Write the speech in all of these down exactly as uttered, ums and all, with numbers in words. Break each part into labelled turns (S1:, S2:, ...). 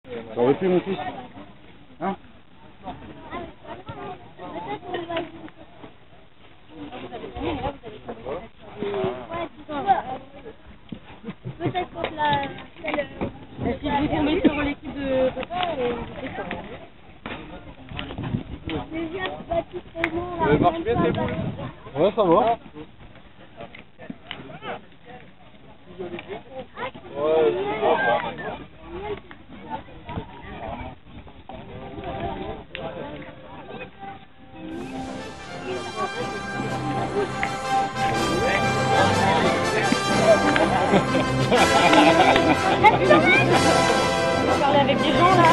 S1: Ça aurait pu, mon fils. Hein?
S2: Peut-être quand la... Si je vous tombez sur l'équipe de papa, c'est ça.
S1: Ça marche bien, c'est bon? Ouais, ça va.
S2: On va parler avec des gens là.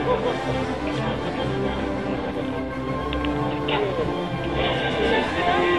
S2: Oh,